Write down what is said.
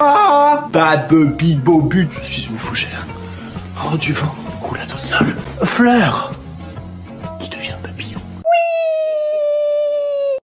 Ah, Babe Bibobut, je suis une fougère. Oh, du vent, roulade au sol. Fleur,